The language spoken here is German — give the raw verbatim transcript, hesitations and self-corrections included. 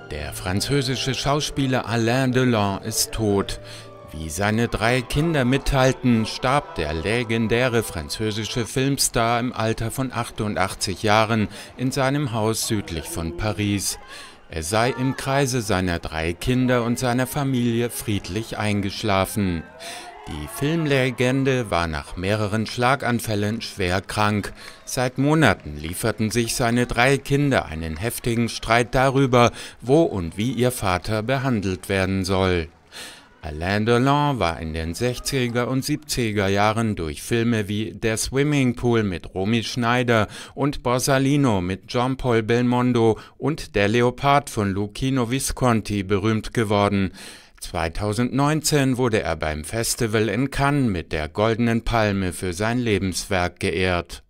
Der französische Schauspieler Alain Delon ist tot. Wie seine drei Kinder mitteilten, starb der legendäre französische Filmstar im Alter von achtundachtzig Jahren in seinem Haus südlich von Paris. Er sei im Kreise seiner drei Kinder und seiner Familie friedlich eingeschlafen. Die Filmlegende war nach mehreren Schlaganfällen schwer krank. Seit Monaten lieferten sich seine drei Kinder einen heftigen Streit darüber, wo und wie ihr Vater behandelt werden soll. Alain Delon war in den sechziger und siebziger Jahren durch Filme wie Der Swimmingpool mit Romy Schneider und Borsalino mit Jean-Paul Belmondo und Der Leopard von Luchino Visconti berühmt geworden. zweitausendneunzehn wurde er beim Festival in Cannes mit der Goldenen Palme für sein Lebenswerk geehrt.